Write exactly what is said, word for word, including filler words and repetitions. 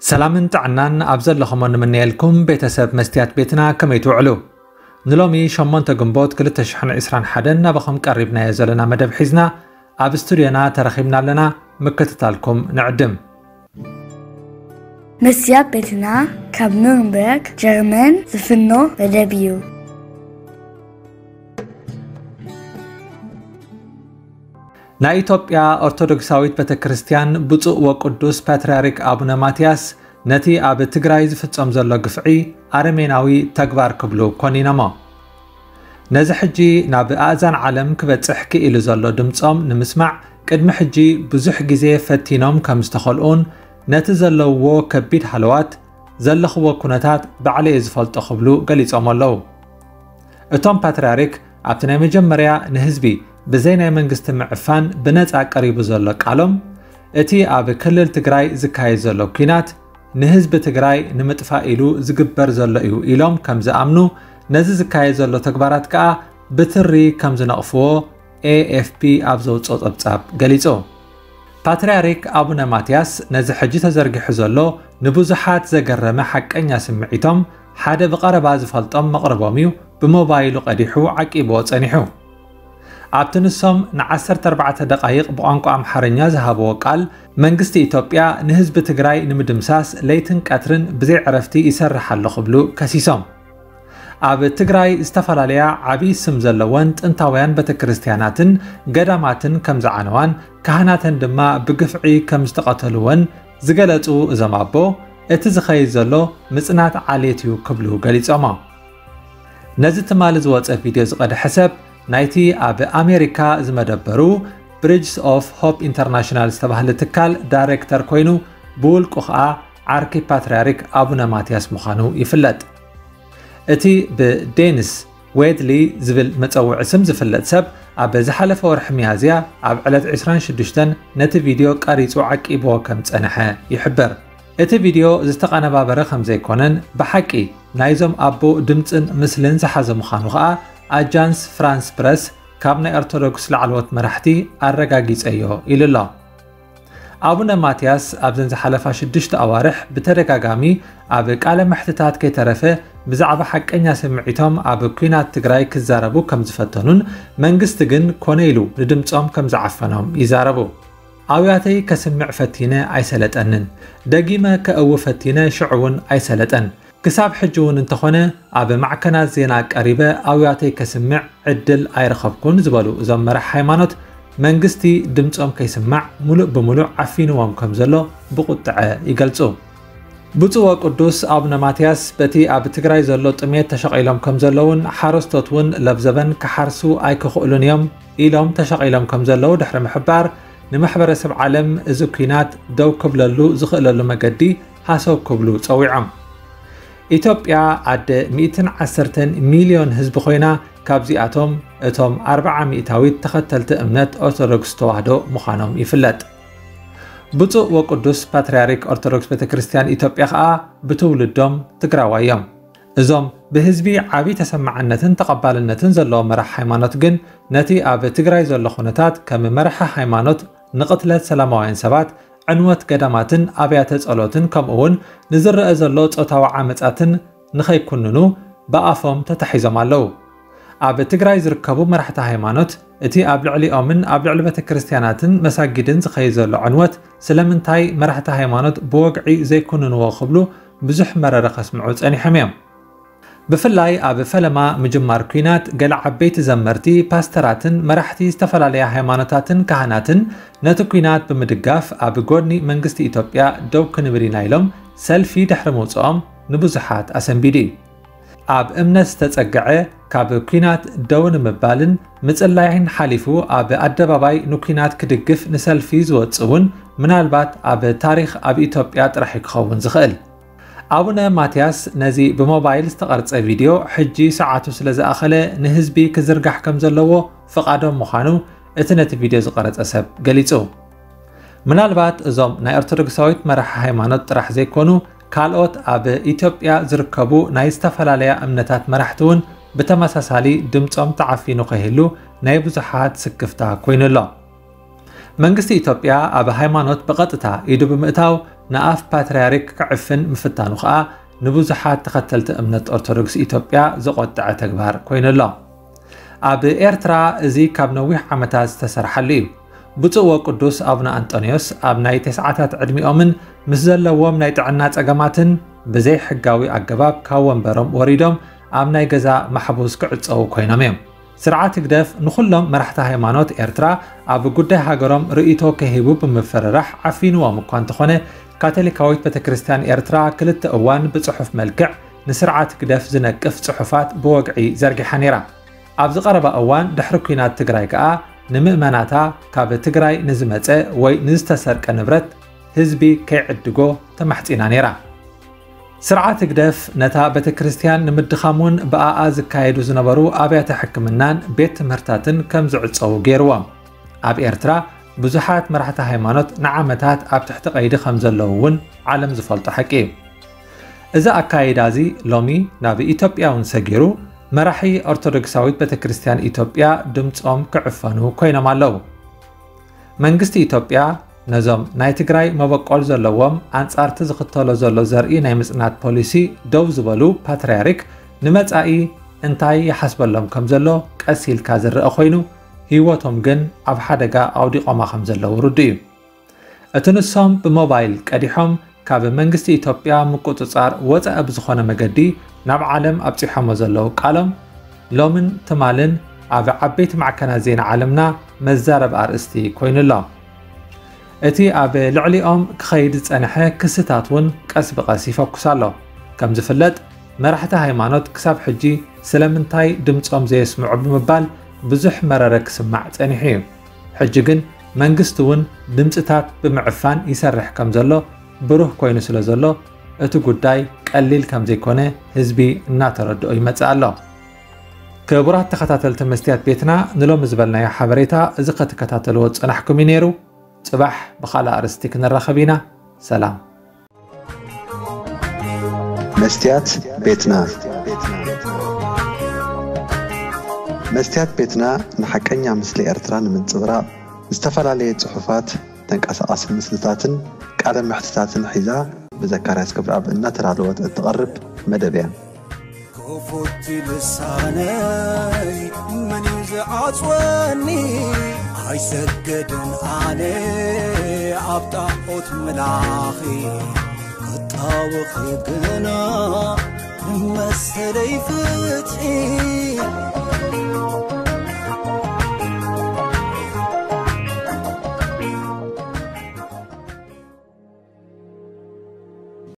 سلامن تعنان أبزر لخمون من يلكم بيتساب مستيات بيتنا كما يتوعلو نلومي شمون تقنبوت كل تشحن عسران حدن بخم قريبنا يزلنا مدب حزنا أب استوديونا ترخيبنا لنا مكتتالكم نعدم مستيات بيتنا كاب نورنبرغ جرمن زفنو مدبيو نا إثيوبيا أرثوذكساويت بتكريستيان بصق وقدوس باتريارك أبونا ماتياس نتي أب تግራይ ዝፍጸም ዘሎ ግፍዒ ኣረሜናዊ ተግባር ክብሉ ኮኒነሞ ነዚ ሕጂ ናብ ኣእዛን ዓለም ክበጽሕ ክኢሉ ዘሎ ድምጾም ንምስማዕ ቅድሚ ሕጂ ብዙሕ ግዜ ፈቲኖም ከም ዝተኸልኡን ነቲ ዘለውዎ ከቢድ ሃለዋት ዘለኽዎ ኩነታት ባዕለይ ዝፈልጦ ክብሉ ገሊጾም ኣለዉ እቶም ፓትርያርክ ኣብቲ ናይ መጀመርያ ንህዝቢ ብዘይ ናይ መንግስቲ ምዕፋን ብነፃ ቀሪቡ ዘሎ ቃሎም እቲ ኣብ ክልል ትግራይ ዝካየድ ዘሎ ኩናት ንህዝቢ ትግራይ ንምጥፋእ ኢሉ ዝግበር ዘሎ እዩ ኢሎም ከም ዝኣምኑ ነዚ ዝካየድ ዘሎ ተግባራት ከዓ ብትሪ ከም ዝነቕፍዎ ኤ ኤፍ ፒ ኣብ ዘውፅኦ ጸብጻብ ገሊጹ ፓትርያርክ ኣቡነ ማትያስ ነዚ ሕጂ ተዘርጊሑ ዘሎ ንብዙሓት ዘገረመ ሓቀኛ ስምዒቶም ሓደ ብቐረባ ዝፈልጦም መቕረቦም እዩ ብሞባይሉ ቀዲሑ ዓቂብዎ ጸኒሑ ኣብቲ ንሶም ንዓሰርተ ኣርባዕተ ደቃይቕ ብቋንቋ ኣምሓርኛ ዝሃብዎ ቃል መንግስቲ ኢትዮጵያ ንህዝቢ ትግራይ ንምድምሳስ ለይትን ቀትርን ብዘይ ዕረፍቲ ይሰርሕ ኣሎ ክብሉ ከሲሶም ኣብ ትግራይ ዝተፈላለያ ዓብይ ስም ዘለወን ጥንታውያን ቤተክርስትያናትን ገዳማትን ከም ዝዓነዋን ካህናተን ድማ ብግፍዒ ከም ዝተቐተልወን ዝገለጹ እዞም ኣቦ እቲ ዝኸይድ ዘሎ ምጽናት ዓሌት እዩ ክብሉ ገሊጾሞ ነዚ ትማሊ ዝወፀ ቪድዮ ዝቐድሐ ሰብ ናይቲ ኣብ ኣሜሪካ ዝመደበሩ ብሪጅስ ኦፍ ሆፕ ኢንተርናሽናል ዝተባህለ ትካል ዳይሬክተር ኮይኑ ብውልቁ ከዓ ዓርኪ ፓትርያርክ ኣቡነ ማትያስ ምዃኑ ይፍለጥ እቲ ብዴኒስ ዌድሊ ዝብል መፀውዒ ስም ዝፍለጥ ሰብ ኣብ ዝሓለፈ ወርሒ ሚያዝያ ኣብ ዕለት عشرين وستة ነቲ ቪድዮ ቀሪጹ ዓቂብዎ ከም ጸንሐ ይሕብር እቲ ቪድዮ ዝተቐነባበረ ከም ዘይኮነን ብሓቂ ናይዞም ኣቦ ድምፅን ምስልን ዝሓዘ ምዃኑ ከዓ ኣጃንስ ፍራንስ ፕረስ ካብ ናይ ኦርቶዶክስ ላዕለዎት መራሕቲ ኣረጋጊጸዮ ኢሉ ኣሎ ኣቡነ ማትያስ ኣብዘን ዝሓለፋ ሽዱሽተ ኣዋርሕ ብተደጋጋሚ ኣብ ቃለ መሕትታት ከይተረፈ ብዛዕባ ሓቀኛ ስምዒቶም ኣብ ኩናት ትግራይ ክዛረቡ ከም ዝፈተኑን መንግስቲ ግን ኮነ ኢሉ ንድምፆም ከም ዝዓፈኖም ይዛረቡ ኣውያተይ ከስምዕ ፈቲነ ኣይሰለጠንን ደጊመ ከእው ፈቲነ ሽዑውን ኣይሰለጠን ክሳብ ሕጂውን እንተኾነ ኣብ ማዕከናት ዜና ቀሪበ ኣውያተይ ከስምዕ ዕድል ኣይረኸብኩን ዝበሉ እዞም መራሒ ሃይማኖት መንግስቲ ድምፆም ከይስማዕ ሙሉእ ብሙሉእ ዓፊንዎም ከም ዘሎ ብቁጥዐ ይገልጹ ብፁዕ ወቅዱስ ኣቡነ ማትያስ በቲ ኣብ ትግራይ ዘሎ ጥሜት ተሸቒሎም ከም ዘለውን ሓረስቶት እውን ለብዘበን ክሓርሱ ኣይክኽእሉን እዮም ኢሎም ተሸቒሎም ከም ዘለዉ ድሕሪ ምሕባር ንማሕበረሰብ ዓለም እዚ ኩናት ደው ክብለሉ ዝኽእለሉ መገዲ ሃሰብ ክብሉ ፀዊዖም ኢትዮጵያ ኣደ مئة وعشرة ሚሊዮን ህዝቢ ኮይና ካብዚኣቶም እቶም أربعة ሚእታዊት ተኸተልቲ እምነት ኦርቶዶክስ ተዋህዶ ምዃኖም ይፍለጥ ብፁዕ ወቅዱስ ፓትርያርክ ኦርቶዶክስ ቤተክርስትያን ኢትዮጵያ ከዓ ብትውልዶም ትግራዋዮም እዞም ብህዝቢ ዓብይ ተሰማዕነትን ተቐባልነትን ዘለዎ መራሒ ሃይማኖት ግን ነቲ ኣብ ትግራይ ዘሎ ኩነታት ከም መራሒ ሃይማኖት ንቕትለት ሰላማውያን ሰባት ዕንወት ገዳማትን ኣብያተ ጸሎትን ከምኡውን ንዝረአ ዘሎ ጾታዊ ዓመጻትን ንኸይኩንኑ ብኣፎም ተታሒዞም ኣለዉ ኣብ ትግራይ ዝርከቡ መራሕቲ ሃይማኖት እቲ ኣብ ልዕሊኦምን ኣብ ልዕሊ ቤተክርስትያናትን መሳጊድን ዝኸይድ ዘሎ ዕንወት ስለምንታይ መራሕቲ ሃይማኖት ብወግዒ ዘይኩንንዎ ክብሉ ብዙሕ መረረ ከስምዑ ጸኒሖም እዮም ብፍላይ ኣብ ፈለማ ምጅማር ኩናት ገለ ዓበይቲ ዘመርቲ ፓስተራትን መራሕቲ ዝተፈላለያ ሃይማኖታትን ካህናትን ነቲ ኩናት ብምድጋፍ ኣብ ጎድኒ መንግስቲ ኢትዮጵያ ደው ክንብል ኢና ኢሎም ሰልፊ ድሕሪ ምውፅኦም ንብዙሓት ኣሰንቢዱ ኣብ እምነት ዝተጸግዐ ካብ ኩናት ደው ንምባልን ምጽላይን ሓሊፉ ኣብ ኣደባባይ ንኩናት ክድግፍ ንሰልፊ ዝወጽእ እውን ምናልባት ኣብ ታሪክ ኣብ ኢትዮጵያ ጥራሕ ክኸውን ዝኽእል ኣቡነ ማትያስ ነዚ ብሞባይል ዝተቐርጸ ቪድዮ ሕጂ ሰዓቱ ስለ ዝኣኸለ ንህዝቢ ክዝርጋሕ ከም ዘለዎ ፍቓዶም ምዃኑ እቲ ነቲ ቪድዮ ዝቐረጸ ሰብ ገሊጹ ምናልባት እዞም ናይ ኦርቶዶክሳዊት መራሒ ሃይማኖት ጥራሕ ዘይኮኑ ካልኦት ኣብ ኢትዮጵያ ዝርከቡ ናይ ዝተፈላለያ እምነታት መራሕቲ እውን ብተመሳሳሊ ድምፆም ተዓፊኑ ከይህሉ ናይ ብዙሓት ስክፍታ ኮይኑ ኣሎ መንግስቲ ኢትዮጵያ ኣብ ሃይማኖት በቀጥታ ኢዱ ብምእታው ንኣፍ ፓትርያርክ ክዕፍን ምፍታኑ ከዓ ንብዙሓት ተኸተልቲ እምነት ኦርቶዶክስ ኢትዮጵያ ዘቆጥዐ ተግባር ኮይኑሎ ኣብ ኤርትራ እዚ ካብ ነዊሕ ዓመታት ዝተሰርሐሉ እዩ ብፁዕ ወቅዱስ አቡነ አንጦኒዮስ ኣብ ናይ ተስዓታት ዕድሚኦምን ምስ ዘለዎም ናይ ጥዕና ጸገማትን ብዘይ ሕጋዊ ኣገባብ ካብ ወንበሮም ወሪዶም ኣብ ናይ ገዛ ማሕቡስ ክዕፀው ኮይኖም እዮም ስርዓት ግደፍ ንኹሎም መራሕቲ ሃይማኖት ኤርትራ ኣብ ጉዳይ ሃገሮም ርእይቶ ከሂቡ ብምፍርራሕ ዓፊንዎም እኳ እንተኾነ ካቶሊካዊት ቤተክርስትያን ኤርትራ ክልተ እዋን ብጽሑፍ መልክዕ ንስርዓት ግደፍ ዝነቅፍ ጽሑፋት ብወግዒ ዘርጊሓ ነይራ ኣብ ዝቐረበ እዋን ድሕሪ ኩናት ትግራይ ከዓ ንምእመናታ ካብ ትግራይ ንዝመፀ ወይ ንዝተሰርቀ ንብረት ህዝቢ ከይዕድጎ ተማሕፂና ነይራ ስርዓት ግደፍ ነታ ቤተክርስትያን ንምድኻሙን ብኣኣ ዝካየዱ ዝነበሩ ኣብያተ ሕክምናን ቤት ትምህርታትን ከም ዝዕፀው ገይርዎም ኣብ ኤርትራ ብዙሓት መራሕቲ ሃይማኖት ንዓመታት ኣብ ትሕቲ ቀይዲ ከም ዘለዉ እውን ዓለም ዝፈልጦ ሓቂ እዩ እዚ ኣካይዳ እዚ ሎሚ ናብ ኢትዮጵያ እውን ሰጊሩ መራሒ ኦርቶዶክሳዊት ቤተክርስትያን ኢትዮጵያ ድምፆም ክዕፈኑ ኮይኖም ኣለዉ መንግስቲ ኢትዮጵያ ነዞም ናይ ትግራይ መበቆል ዘለዎም አንጻርቲ ዝኽተሎ ዘሎ ዘርኢ ናይ ምጽናት ፖሊሲ ደው ዝበሉ ፓትርያርክ ንመጻኢ እንታይ ይሓስበሎም ከም ዘሎ ቀሲልካ ዝርአ ኮይኑ ህይወቶም ግን ኣብ ሓደጋ ኣውዲቖማ ከም ዘለዉ ርዱእ እዩ እቲ ንሶም ብሞባይል ቀዲሖም ካብ መንግስቲ ኢትዮጵያ ምቁፅጻር ወፃኢ ብዝኾነ መገዲ ናብ ዓለም ኣብፂሖሞ ዘለዉ ቃሎም ሎምን ትማልን ኣብ ዓበይቲ ማዕከናት ዜና ዓለምና መዛረብ ኣርእስቲ ኮይኑሎ እቲ ኣብ ልዕሊኦም ክኸይድ ዝጸንሐ ክስታት እውን ቀስ ብቐስ ይፈኩስ ኣሎ ከም ዝፍለጥ መራሕቲ ሃይማኖት ክሳብ ሕጂ ስለምንታይ ድምፆም ዘየስምዑ ብምባል ብዙሕ መረረ ክስማዕ ጸኒሑ እዩ ሕጂ ግን መንግስቲ እውን ድምፅታት ብምዕፋን ይሰርሕ ከም ዘሎ ብሩህ ኮይኑ ስለ ዘሎ እቲ ጉዳይ ቀሊል ከም ዘይኮነ ህዝቢ እናተረድኦ ይመጽእ ኣሎ ክቡራት ተኸታተልቲ መስትያት ቤትና ንሎም ዝበልናዮ ሓበሬታ እዚ ከተከታተልዎ ጽናሕኩም እዩ ነይሩ ጽባሕ ብኻልእ ኣርእስቲ ክንራኸብ ኢና ሰላም መስትያት ቤትና መስትያት ቤትና ንሐቀኛ ምስሊ ኤርትራ ንምንጽብራቕ ዝተፈላለዩ ጽሑፋት ተንቀሳቓሲ ምስልታትን ቃለ ምሕትታትን ሒዛ بذكريات كبر أب إنها ترى لو تقرب مدبيا كفوت لساني من يزعج وني هاي سجدن علي عبطاقوت ملاخي قطاوخ يقنا مسلي فتحي